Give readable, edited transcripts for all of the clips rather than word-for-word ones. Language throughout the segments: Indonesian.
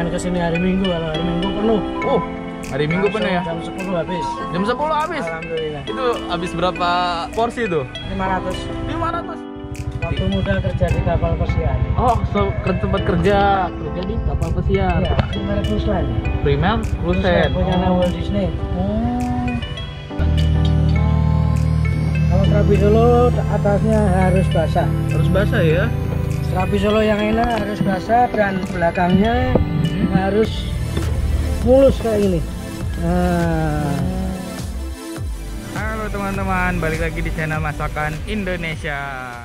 Jangan kesini hari Minggu, kalau hari Minggu penuh. Oh, hari Minggu penuh ya? Jam 10 habis. Jam 10 habis? Alhamdulillah. Itu habis berapa porsi tuh? 500. 500? Waktu muda kerja di kapal pesiar. Oh, tempat kerja di kapal pesiar. Iya, Primer Cruise Line. Primer Cruise Line. Punya Walt Disney. Oh. Kalau Serabi Solo atasnya harus basah. Harus basah ya? Serabi Solo yang enak harus basah dan belakangnya harus mulus kayak ini. Nah. Halo teman-teman, balik lagi di channel Masakan Indonesia.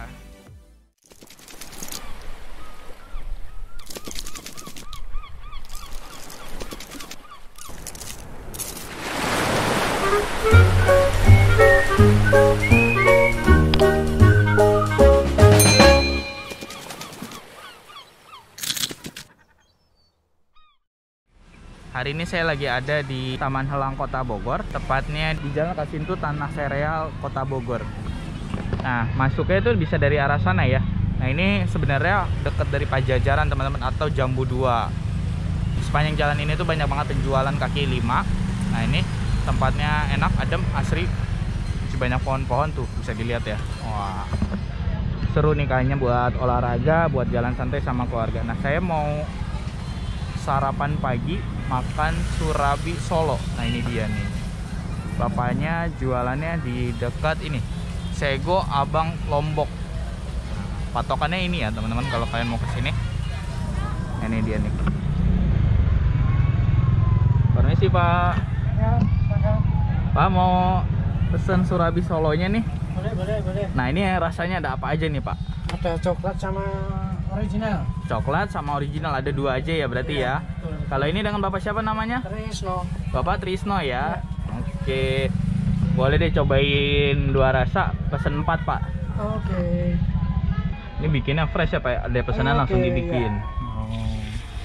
Hari ini saya lagi ada di Taman Helang Kota Bogor, tepatnya di Jalan Kasintu Tanah Sereal Kota Bogor. Nah, masuknya itu bisa dari arah sana ya. Nah, ini sebenarnya dekat dari Pajajaran teman-teman, atau Jambu 2. Sepanjang jalan ini tuh banyak banget penjualan kaki lima. Nah, ini tempatnya enak, adem, asri. Masih banyak pohon-pohon tuh, bisa dilihat ya. Wah, seru nih kayaknya buat olahraga, buat jalan santai sama keluarga. Nah, saya mau sarapan pagi makan surabi Solo. Nah, ini dia nih, bapaknya jualannya di dekat ini, Sego Abang Lombok. Patokannya ini ya teman-teman, kalau kalian mau kesini. Ini dia nih. Permisi Pak. Ya, Pak mau pesen surabi Solonya nih. boleh. Nah, ini rasanya ada apa aja nih Pak? Ada coklat sama original. Coklat sama original, ada dua aja ya berarti ya. Betul. Kalau ini dengan Bapak siapa namanya? Trisno. Bapak Trisno ya. Oke. Boleh deh cobain dua rasa, pesen 4 Pak. Oke. Ini bikinnya fresh ya Pak? Ada pesanan langsung Oke, dibikin. ya. Oh.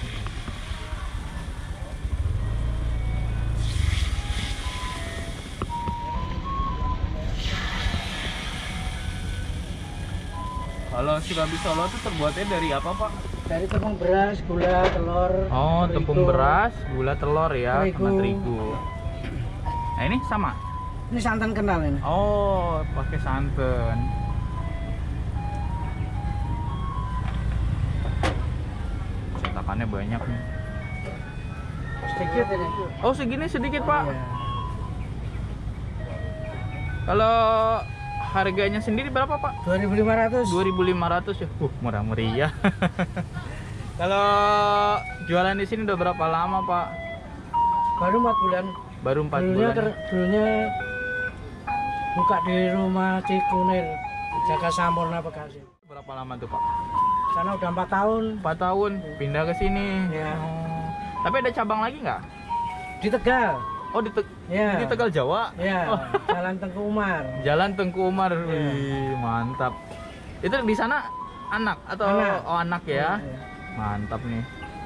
Kalau surabi Solo itu terbuatnya dari apa Pak? Dari tepung beras, gula, telur. Oh, terigu. tepung beras, gula, telur ya, sama Terigu. terigu. Nah, ini sama? Ini santan kental ini. Oh, pakai santan. Cetakannya banyak nih. Sedikit ini. Oh, segini sedikit Pak. Iya. Kalau harganya sendiri berapa Pak? 2.500. 2.500 ya. Murah meriah. Kalau jualan di sini udah berapa lama Pak? Baru 4 bulan. Baru 4 bulan. Dulunya buka di rumah Cikunir, Jaga Sampurna Bekasi. Berapa lama tuh Pak? Sana udah 4 tahun. 4 tahun pindah ke sini. Ya. Oh. Tapi ada cabang lagi nggak? Di Tegal. Oh, Ya. di Tegal Jawa. Ya, Oh. Jalan Tengku Umar. Jalan Tengku Umar. Ya. Wih, mantap. Itu di sana anak atau Anak. Oh, anak ya? Ya. Mantap nih.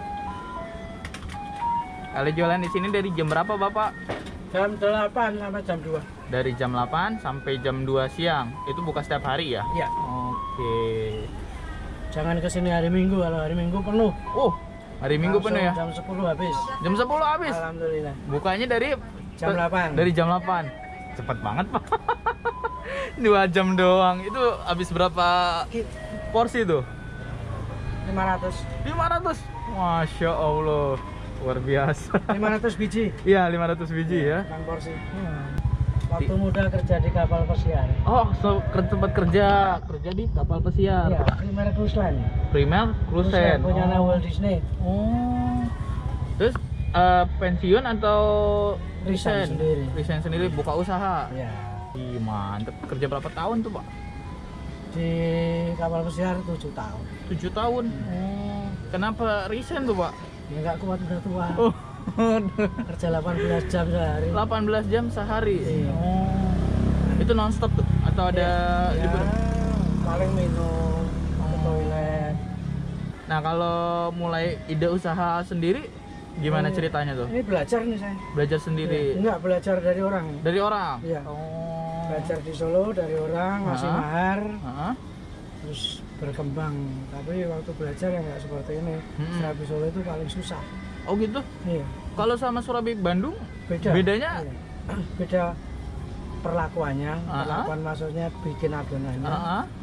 Kalau jualan di sini dari jam berapa Bapak? Jam 8 sampai jam 2. Dari jam 8 sampai jam 2 siang. Itu buka setiap hari ya? Iya. Oke. Jangan kesini hari Minggu, kalau hari Minggu penuh. Oh, hari Minggu Langsung penuh ya? Jam 10 habis. Jam 10 habis? Alhamdulillah. Bukanya dari Jam 8. Dari jam 8. Cepet banget Pak. 2 jam doang. Itu habis berapa porsi tuh? 500. 500. Masya Allah, luar biasa. 500 biji. Iya, 500 biji ya. Bang porsi. Waktu muda kerja di kapal pesiar. Oh, tempat kerja di kapal pesiar. Iya, Primer Cruise Line. Primer Cruise Line. Punya Oh. Walt Disney. Oh. Terus pensiun atau Resign sendiri. Resign sendiri, buka usaha. Iya. Ih, mantep. Kerja berapa tahun tuh Pak? Di kapal pesiar 7 tahun. 7 tahun. Oh. Kenapa resign tuh Pak? Ya nggak kuat, udah tua. Oh. Kerja 18 jam sehari. 18 jam sehari. Iya. Oh. Itu nonstop tuh atau ada Ya, libur? paling minum, ke toilet. Nah, kalau mulai ide usaha sendiri gimana ceritanya tuh? Ini belajar nih saya. Belajar sendiri Enggak, belajar dari orang. dari orang? Iya. Oh. Belajar di Solo dari orang, ngasih Hah? mahar, Hah? terus berkembang. Tapi waktu belajar ya nggak seperti ini. Hmm. Serabi Solo itu paling susah. Oh gitu. Iya. Kalau sama surabi Bandung Beda. bedanya? Iya. Beda perlakuannya. Perlakuan maksudnya bikin adonannya.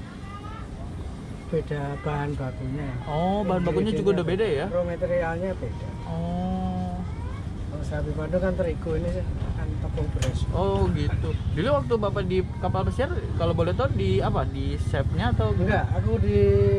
Beda bahan bakunya. Oh, bahan bakunya juga udah beda ya? Raw materialnya beda. Oh. Kalau surabi Bandung kan terigu, ini kan tepung beras. Oh gitu. Dulu waktu Bapak di kapal pesiar, kalau boleh tahu di apa? Di chefnya atau enggak? Aku di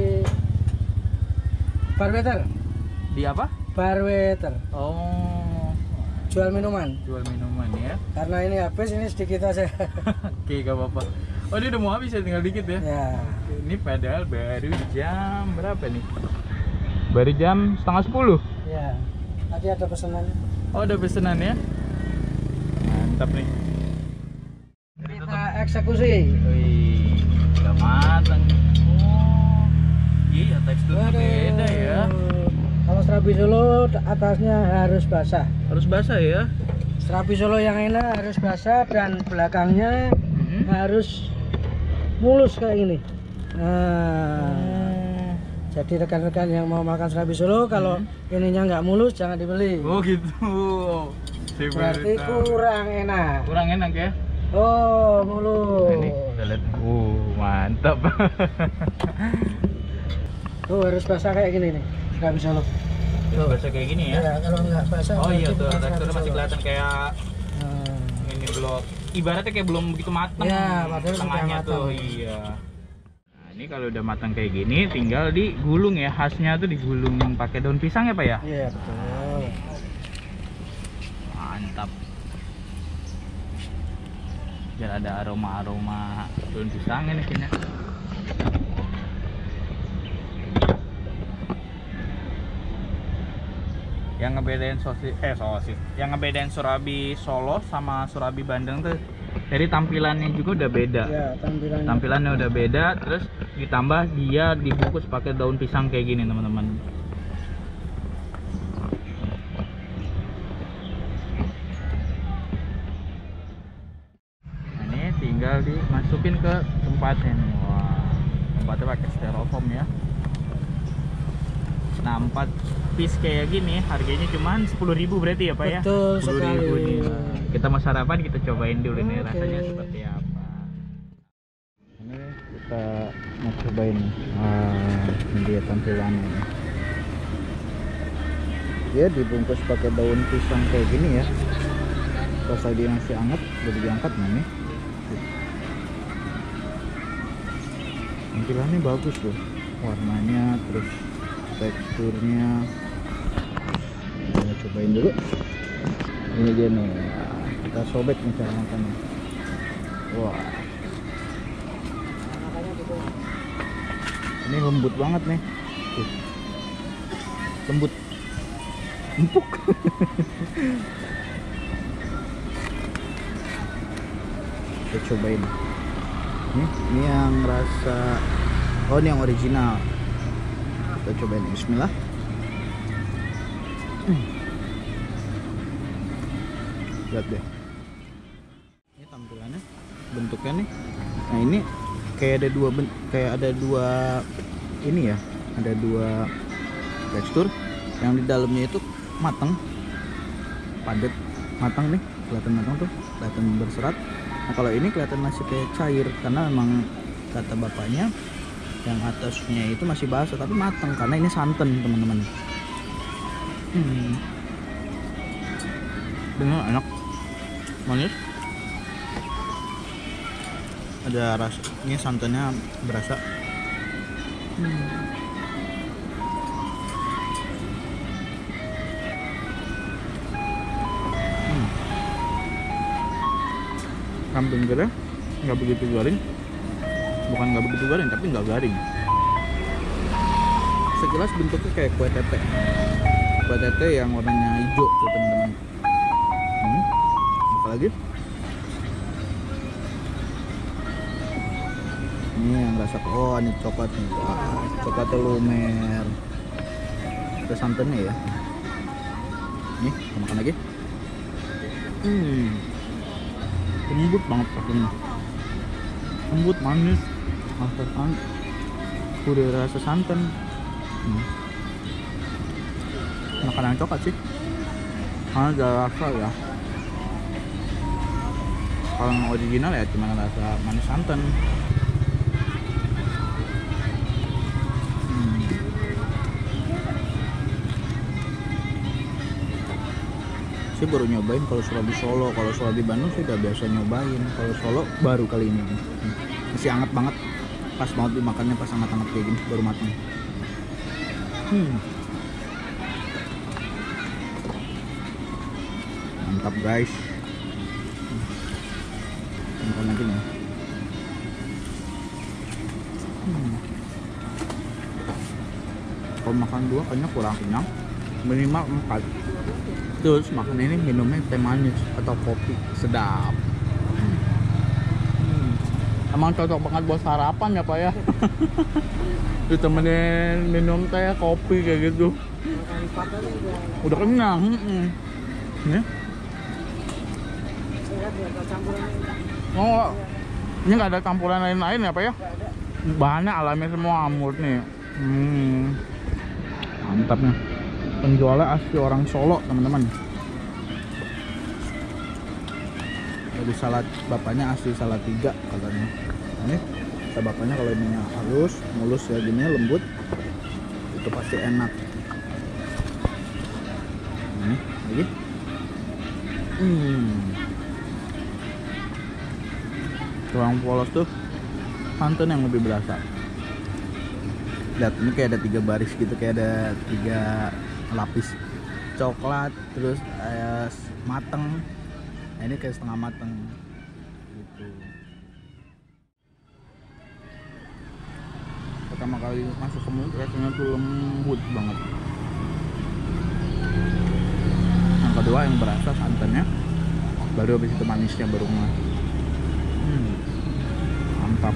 barwater. di apa? Barwater. Oh. Jual minuman. Jual minuman ya. Karena ini habis, ini sedikit aja. Oke, gak apa-apa. Oh, ini udah mau habis ya, tinggal dikit ya. Ya. Ini padahal baru jam berapa nih? Baru jam 9:30. Ya. Tadi ada pesanannya. Oh, ada pesanan ya? Mantap nih. Kita eksekusi. Wih, udah matang. Oh, iya teksturnya beda ya. Kalau serabi Solo atasnya harus basah. Harus basah ya? Serabi Solo yang enak harus basah dan belakangnya harus mulus kayak gini. Nah, jadi rekan-rekan yang mau makan serabi Solo, kalau ininya nggak mulus jangan dibeli. Oh gitu. Berarti kurang enak. Kurang enak ya? Oh, mulus. Ini kita lihat. Mantap. Tuh harus basah kayak gini nih, serabi Solo. Tuh basah kayak gini ya? Ya, kalau nggak basah. Oh iya berarti tuh, bukan teksturnya serabi masih Solo. kelihatan kayak ini belum. Ibaratnya kayak belum begitu matang. Ya, padahal sudah tengahnya matang. tuh, iya. Nah, ini kalau udah matang kayak gini, tinggal digulung ya. Khasnya tuh digulung pakai daun pisang ya, Pak ya? Iya, betul. Mantap. Biar ada aroma-aroma daun pisangnya nih kayaknya. Yang ngebedain sosis, yang ngebedain surabi Solo sama surabi Bandung tuh dari tampilannya juga udah beda. Ya, Tampilannya udah beda, terus ditambah dia dibungkus pakai daun pisang kayak gini, teman-teman. Nah, ini tinggal dimasukin ke tempatnya nih. Wah, tempatnya pakai styrofoam ya. Nah, 4 piece kayak gini harganya cuma 10.000 berarti ya Pak ya? Betul 10.000 sekali. nih. Kita mau sarapan, kita cobain dulu nih Oke. rasanya seperti apa. Ini kita mau cobain ini dia tampilannya nih. Dia dibungkus pakai daun pisang kayak gini ya. Pas dia masih hangat, udah diangkat nih. Tampilannya bagus tuh, warnanya terus teksturnya. Kita cobain dulu. Ini dia nih, kita sobek nih cara makannya. Wah, ini lembut banget nih. Tuh. Lembut, empuk. Kita cobain. Ini yang rasa, oh ini yang original. Kita cobain, bismillah. Lihat deh, ini tampilannya, bentuknya nih. Nah ini kayak ada dua ini ya, ada dua tekstur. Yang di dalamnya itu matang, padat, matang nih, kelihatan matang tuh, kelihatan berserat. Nah kalau ini kelihatan masih kayak cair, karena memang kata bapaknya yang atasnya itu masih basah tapi matang, karena ini santan teman-teman. Bener enak, manis, ada rasa, ini santannya berasa. Kambing kira nggak begitu garing, bukan nggak begitu garing tapi nggak garing. Sekilas bentuknya kayak kue tete yang warnanya hijau tuh teman-teman. Apalagi ini yang rasa, oh ini coklat nih. Wah, coklatnya lumer, ada santannya ya. Nih kita makan lagi. Lembut banget pastinya, lembut, manis, udah rasa santan. makanan coklat sih, karena ada rasa ya. Kalau yang original ya cuma rasa manis santan. Saya baru nyobain kalau Surabi Solo, kalau Surabi Bandung saya udah biasa nyobain. Kalau Solo baru kali ini. Masih hangat banget, pas banget dimakannya, pas hangat-hangat kayak gini baru matang. Mantap guys. Makan lagi nih. Kalau makan 2 kayaknya kurang kenyang, minimal 4. Terus makan ini minumnya teh manis atau kopi, sedap. Emang cocok banget buat sarapan ya Pak ya. Ditemenin minum teh, kopi kayak gitu. Udah kenyang. Nih. Oh, ini nggak ada campuran lain-lain ya Pak ya? Bahannya alami semua, murni. Mantap nih. Penjualnya asli orang Solo teman-teman. Jadi salad bapaknya asli Salatiga katanya. Ini kata bapaknya kalau ininya halus, mulus ya gini, lembut, itu pasti enak. Ini lagi. Tulang polos tuh santan yang lebih berasa. Lihat, ini kayak ada 3 baris gitu, kayak ada 3 lapis coklat, terus mateng. Nah, ini kayak setengah mateng gitu. Pertama kali masuk ke mulut rasanya tuh lembut banget. Yang kedua yang berasa santannya, baru habis itu manisnya baru mantap.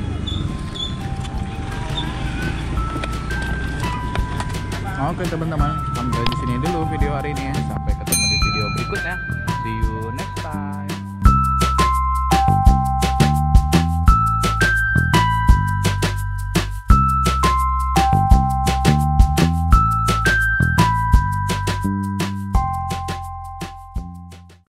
Oke teman-teman, sampai di sini dulu video hari ini. Sampai ketemu di video berikutnya. See you next time.